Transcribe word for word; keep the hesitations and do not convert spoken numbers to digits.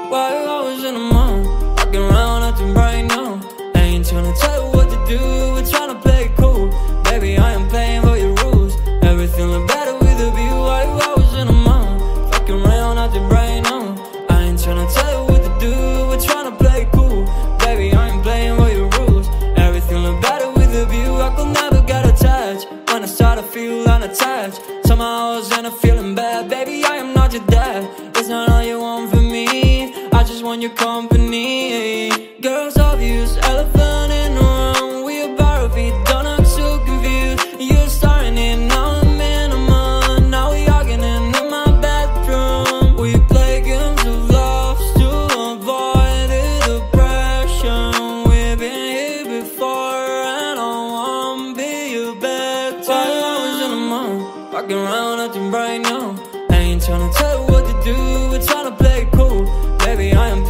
Why you always in the mood? Walking around acting right now. I ain't tryna tell you what to do, we're tryna play it cool. Baby, I am playing for your rules. Everything look better with a view. Why you always in the mood? Walking around acting right now. I ain't tryna tell you what to do, we're tryna play it cool. Baby, I ain't playing for your rules. Everything look better with a view. I could never get attached. When I start to feel unattached, somehow I was in a feeling bad. Baby, I am not your dad. It's not all you want from me, I just want your company. Girls obvious, elephant in the room. We a bar feet, don't act so confused. You're starting it, now I'm in a month. Now we arguing in my bedroom. We play games of love to avoid the depression. We've been here before and I won't be your bed. Why you always in the mood? Walking around acting right now. I ain't tryna tell you what to do, we're tryna play it cool. Baby, I am